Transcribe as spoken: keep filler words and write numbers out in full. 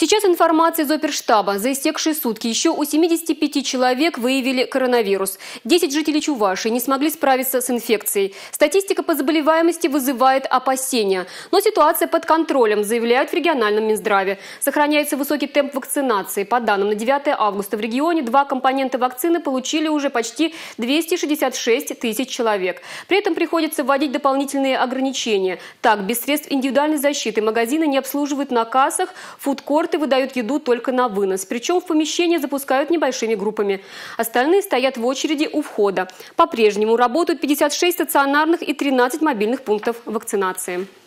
Сейчас информация из оперштаба. За истекшие сутки еще у семидесяти пяти человек выявили коронавирус. десять жителей Чувашии не смогли справиться с инфекцией. Статистика по заболеваемости вызывает опасения. Но ситуация под контролем, заявляют в региональном Минздраве. Сохраняется высокий темп вакцинации. По данным на девятое августа в регионе два компонента вакцины получили уже почти двести шестьдесят шесть тысяч человек. При этом приходится вводить дополнительные ограничения. Так, без средств индивидуальной защиты магазины не обслуживают на кассах, фудкорты выдают еду только на вынос. Причем в помещение запускают небольшими группами. Остальные стоят в очереди у входа. По-прежнему работают пятьдесят шесть стационарных и тринадцать мобильных пунктов вакцинации.